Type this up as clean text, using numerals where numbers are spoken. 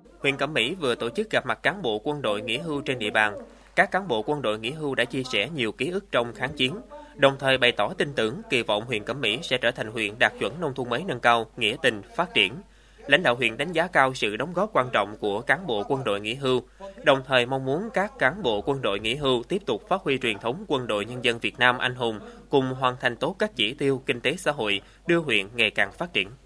Huyện Cẩm Mỹ vừa tổ chức gặp mặt cán bộ quân đội nghỉ hưu trên địa bàn. Các cán bộ quân đội nghỉ hưu đã chia sẻ nhiều ký ức trong kháng chiến, đồng thời bày tỏ tin tưởng kỳ vọng huyện Cẩm Mỹ sẽ trở thành huyện đạt chuẩn nông thôn mới nâng cao, nghĩa tình, phát triển. Lãnh đạo huyện đánh giá cao sự đóng góp quan trọng của cán bộ quân đội nghỉ hưu, đồng thời mong muốn các cán bộ quân đội nghỉ hưu tiếp tục phát huy truyền thống quân đội nhân dân Việt Nam anh hùng, cùng hoàn thành tốt các chỉ tiêu kinh tế xã hội, đưa huyện ngày càng phát triển.